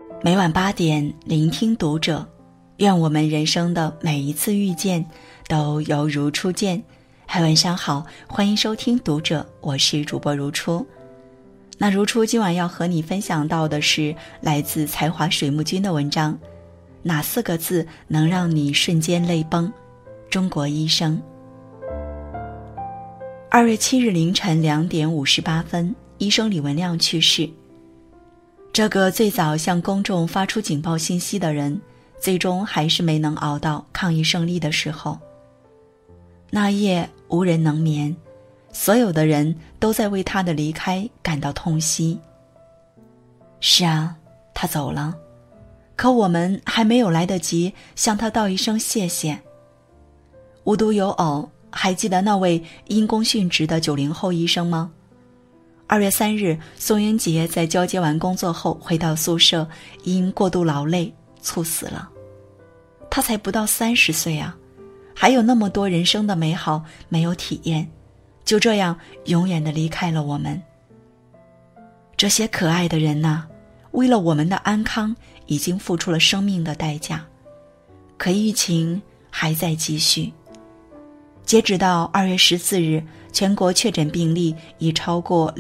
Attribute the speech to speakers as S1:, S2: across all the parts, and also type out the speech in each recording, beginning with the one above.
S1: 每晚8点，聆听读者，愿我们人生的每一次遇见都犹如初见。嗨，晚上好，欢迎收听读者，我是主播如初。那如初今晚要和你分享到的是来自才华水木君的文章，哪4个字能让你瞬间泪崩？中国医生。2月7日凌晨2点58分，医生李文亮去世。这个最早向公众发出警报信息的人，最终还是没能熬到抗疫胜利的时候。那夜无人能眠，所有的人都在为他的离开感到痛惜。是啊，他走了，可我们还没有来得及向他道一声谢谢。无独有偶，还记得那位因公殉职的90后医生吗？2月3日，宋英杰在交接完工作后回到宿舍，因过度劳累猝死了。他才不到30岁啊，还有那么多人生的美好没有体验，就这样永远地离开了我们。这些可爱的人呐，为了我们的安康，已经付出了生命的代价。可疫情还在继续。截止到2月14日，全国确诊病例已超过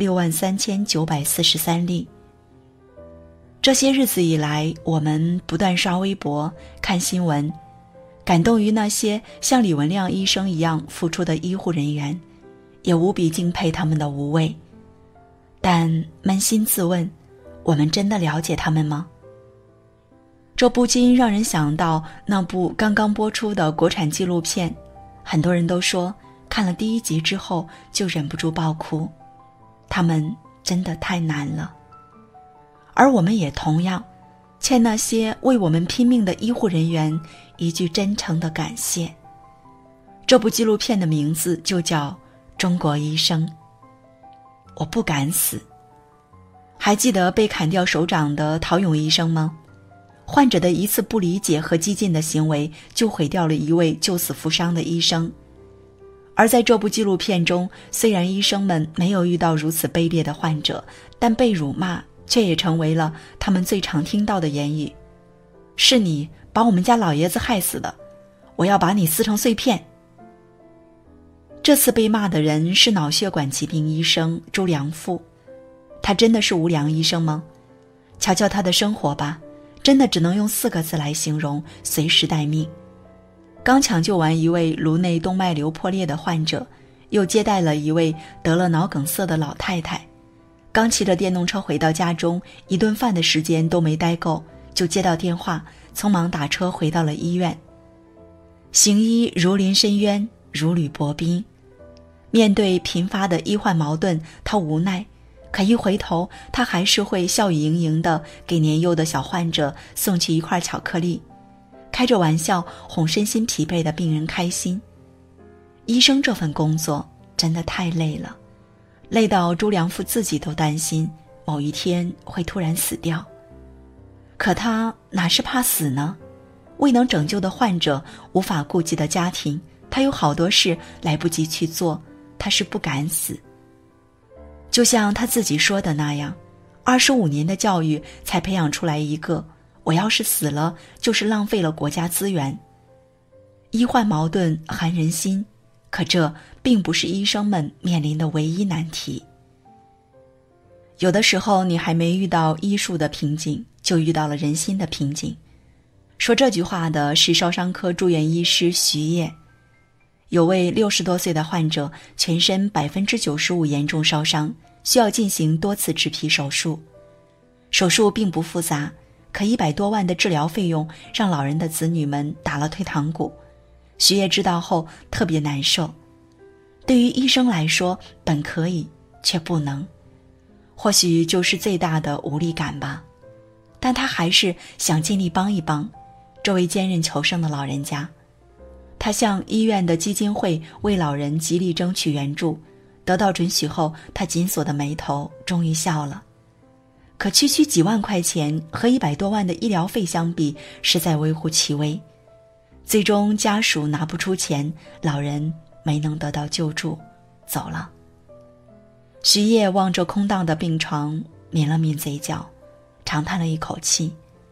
S1: 63943例。这些日子以来，我们不断刷微博、看新闻，感动于那些像李文亮医生一样付出的医护人员，也无比敬佩他们的无畏。但扪心自问，我们真的了解他们吗？这不禁让人想到那部刚刚播出的国产纪录片，很多人都说看了第1集之后就忍不住爆哭，他们真的太难了。而我们也同样欠那些为我们拼命的医护人员一句真诚的感谢。这部纪录片的名字就叫《中国医生》。我不敢死。还记得被砍掉手掌的陶勇医生吗？患者的一次不理解和激进的行为，就毁掉了一位救死扶伤的医生。而在这部纪录片中，虽然医生们没有遇到如此卑劣的患者，但被辱骂却也成为了他们最常听到的言语。是你把我们家老爷子害死的，我要把你撕成碎片。这次被骂的人是脑血管疾病医生朱良富。他真的是无良医生吗？瞧瞧他的生活吧，真的只能用4个字来形容：随时待命。刚抢救完一位颅内动脉瘤破裂的患者，又接待了一位得了脑梗塞的老太太。刚骑着电动车回到家中，一顿饭的时间都没待够，就接到电话，匆忙打车回到了医院。行医如临深渊，如履薄冰。面对频发的医患矛盾，他无奈，可一回头，他还是会笑语盈盈地给年幼的小患者送去一块巧克力，开着玩笑哄身心疲惫的病人开心。医生这份工作真的太累了，累到朱良富自己都担心某一天会突然死掉。可他哪是怕死呢？未能拯救的患者，无法顾及的家庭，他有好多事来不及去做，他是不敢死。就像他自己说的那样，25年的教育才培养出来一个，我要是死了，就是浪费了国家资源。医患矛盾寒人心，可这并不是医生们面临的唯一难题。有的时候，你还没遇到医术的瓶颈，就遇到了人心的瓶颈。说这句话的是烧伤科住院医师徐烨。有位60多岁的患者，全身95%严重烧伤，需要进行多次植皮手术。手术并不复杂，可100多万的治疗费用让老人的子女们打了退堂鼓。徐烨知道后特别难受。对于医生来说，本可以，却不能。或许就是最大的无力感吧。但他还是想尽力帮一帮这位坚韧求生的老人家。他向医院的基金会为老人极力争取援助，得到准许后，他紧锁的眉头终于笑了。可区区几万块钱和100多万的医疗费相比，实在微乎其微。最终家属拿不出钱，老人没能得到救助，走了。徐烨望着空荡的病床，抿了抿嘴角，长叹了一口气，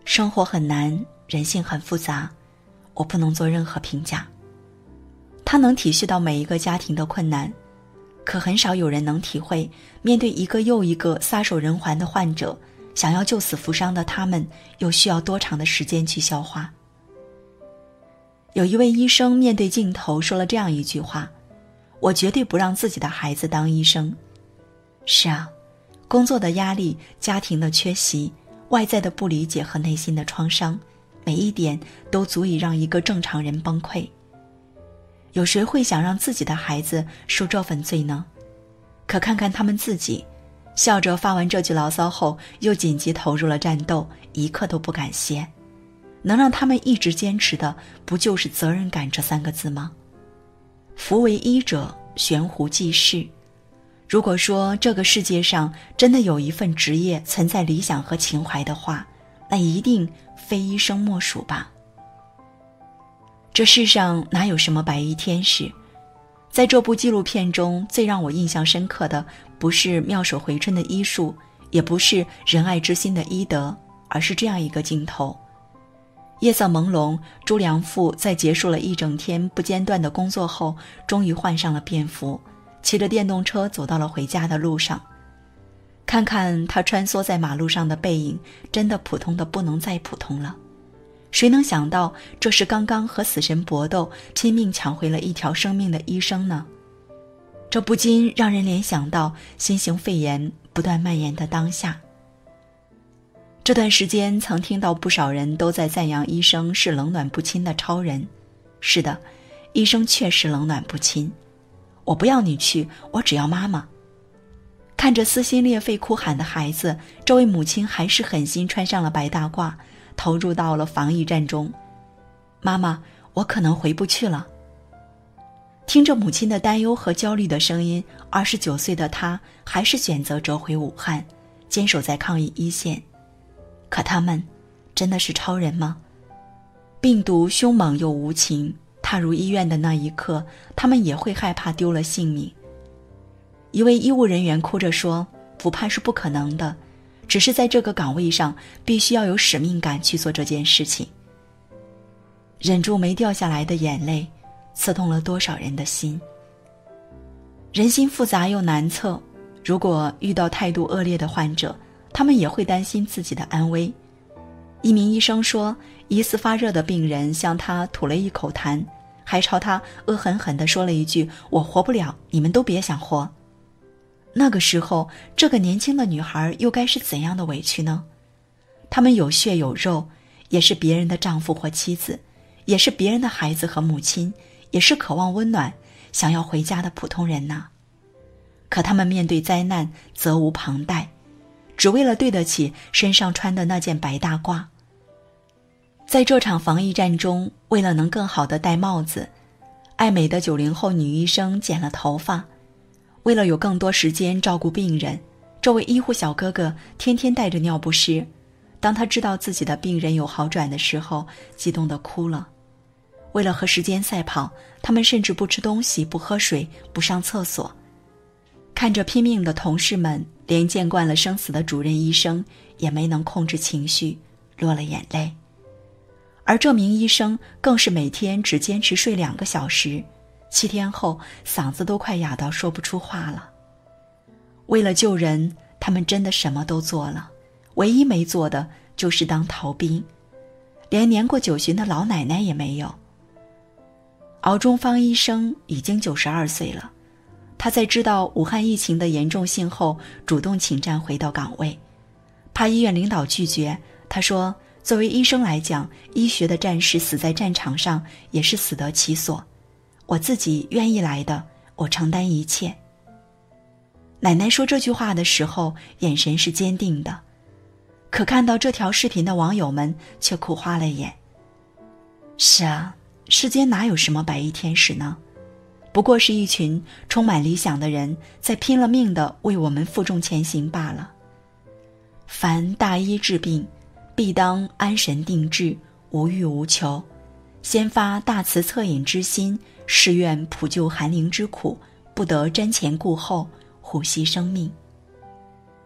S1: 生活很难，人性很复杂，我不能做任何评价。他能体恤到每一个家庭的困难，可很少有人能体会，面对一个又一个撒手人寰的患者，想要救死扶伤的他们，又需要多长的时间去消化。有一位医生面对镜头说了这样一句话：我绝对不让自己的孩子当医生。是啊，工作的压力、家庭的缺席、外在的不理解和内心的创伤，每一点都足以让一个正常人崩溃。有谁会想让自己的孩子受这份罪呢？可看看他们自己，笑着发完这句牢骚后，又紧急投入了战斗，一刻都不敢歇。能让他们一直坚持的，不就是责任感这3个字吗？夫为医者，悬壶济世。如果说这个世界上真的有一份职业存在理想和情怀的话，那一定非医生莫属吧。这世上哪有什么白衣天使？在这部纪录片中，最让我印象深刻的不是妙手回春的医术，也不是仁爱之心的医德，而是这样一个镜头。夜色朦胧，朱良富在结束了一整天不间断的工作后，终于换上了便服，骑着电动车走到了回家的路上。看看他穿梭在马路上的背影，真的普通的不能再普通了。谁能想到这是刚刚和死神搏斗，拼命抢回了一条生命的医生呢？这不禁让人联想到新型肺炎不断蔓延的当下。这段时间曾听到不少人都在赞扬医生是冷暖不亲的超人。是的，医生确实冷暖不亲。我不要你去，我只要妈妈。看着撕心裂肺哭喊的孩子，这位母亲还是狠心穿上了白大褂，投入到了防疫战中。妈妈，我可能回不去了。听着母亲的担忧和焦虑的声音，29岁的她还是选择折回武汉，坚守在抗疫一线。可他们真的是超人吗？病毒凶猛又无情，踏入医院的那一刻，他们也会害怕丢了性命。一位医务人员哭着说，不怕是不可能的，只是在这个岗位上必须要有使命感去做这件事情。忍住没掉下来的眼泪，刺痛了多少人的心。人心复杂又难测，如果遇到态度恶劣的患者，他们也会担心自己的安危。一名医生说，疑似发热的病人向他吐了一口痰，还朝他恶狠狠地说了一句，我活不了，你们都别想活。那个时候，这个年轻的女孩又该是怎样的委屈呢？她们有血有肉，也是别人的丈夫或妻子，也是别人的孩子和母亲，也是渴望温暖想要回家的普通人呐。可他们面对灾难责无旁贷，只为了对得起身上穿的那件白大褂。在这场防疫战中，为了能更好地戴帽子，爱美的90后女医生剪了头发。为了有更多时间照顾病人，这位医护小哥哥天天带着尿不湿。当他知道自己的病人有好转的时候，激动地哭了。为了和时间赛跑，他们甚至不吃东西，不喝水，不上厕所。看着拼命的同事们，连见惯了生死的主任医生也没能控制情绪，落了眼泪。而这名医生更是每天只坚持睡2个小时，7天后嗓子都快哑到说不出话了。为了救人，他们真的什么都做了，唯一没做的就是当逃兵，连年过90旬的老奶奶也没有。敖中芳医生已经92岁了，他在知道武汉疫情的严重性后，主动请战回到岗位。怕医院领导拒绝，他说，作为医生来讲，医学的战士死在战场上也是死得其所，我自己愿意来的，我承担一切。奶奶说这句话的时候，眼神是坚定的，可看到这条视频的网友们却哭花了眼。是啊，世间哪有什么白衣天使呢？不过是一群充满理想的人在拼了命地为我们负重前行罢了。凡大医治病，必当安神定志，无欲无求，先发大慈恻隐之心，誓愿普救寒灵之苦，不得瞻前顾后，护惜生命。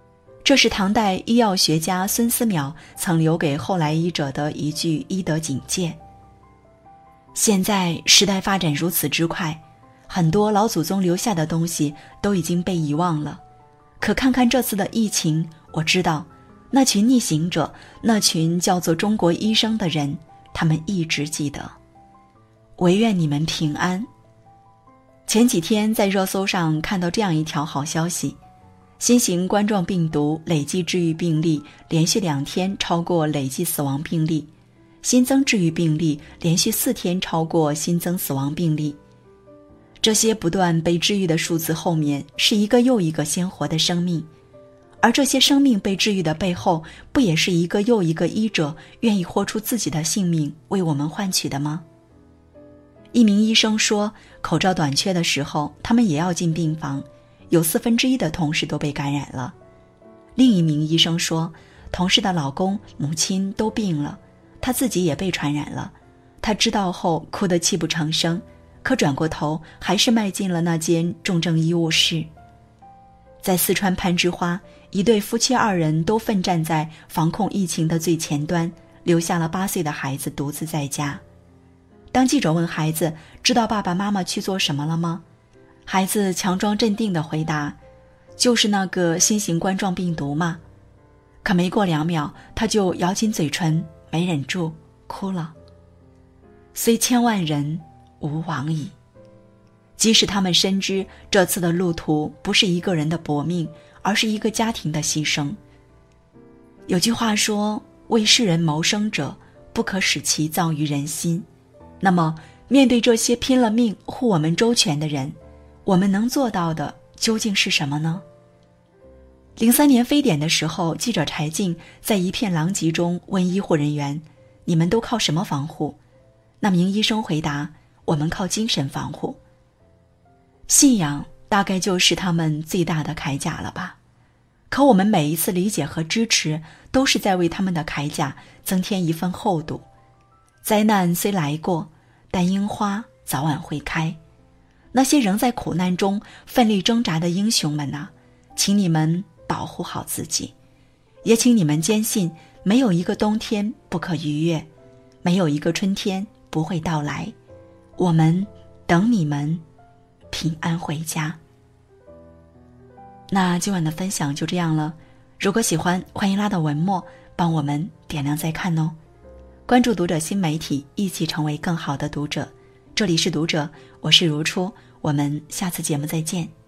S1: 这是唐代医药学家孙思邈曾留给后来医者的一句医德警戒。现在时代发展如此之快，很多老祖宗留下的东西都已经被遗忘了。可看看这次的疫情，我知道那群逆行者，那群叫做中国医生的人，他们一直记得。唯愿你们平安。前几天在热搜上看到这样一条好消息，新型冠状病毒累计治愈病例连续2天超过累计死亡病例，新增治愈病例连续4天超过新增死亡病例。这些不断被治愈的数字后面是一个又一个鲜活的生命，而这些生命被治愈的背后，不也是一个又一个医者愿意豁出自己的性命为我们换取的吗？一名医生说，口罩短缺的时候，他们也要进病房，有1/4的同事都被感染了。另一名医生说，同事的老公、母亲都病了，他自己也被传染了。他知道后哭得泣不成声，可转过头还是迈进了那间重症医务室。在四川攀枝花，一对夫妻2人都奋战在防控疫情的最前端，留下了8岁的孩子独自在家。当记者问孩子，知道爸爸妈妈去做什么了吗？孩子强装镇定地回答，就是那个新型冠状病毒嘛。可没过2秒，他就咬紧嘴唇，没忍住哭了。虽千万人，吾往矣。即使他们深知这次的路途不是一个人的搏命，而是一个家庭的牺牲。有句话说，为世人谋生者，不可使其造于人心。那么面对这些拼了命护我们周全的人，我们能做到的究竟是什么呢？03年非典的时候，记者柴静在一片狼藉中问医护人员，你们都靠什么防护？那名医生回答，我们靠精神防护。信仰大概就是他们最大的铠甲了吧。可我们每一次理解和支持，都是在为他们的铠甲增添一份厚度。灾难虽来过，但樱花早晚会开。那些仍在苦难中奋力挣扎的英雄们啊，请你们保护好自己，也请你们坚信，没有一个冬天不可逾越，没有一个春天不会到来。我们等你们平安回家。那今晚的分享就这样了，如果喜欢，欢迎拉到文末帮我们点亮再看哦。关注读者新媒体，一起成为更好的读者。这里是读者，我是如初，我们下次节目再见。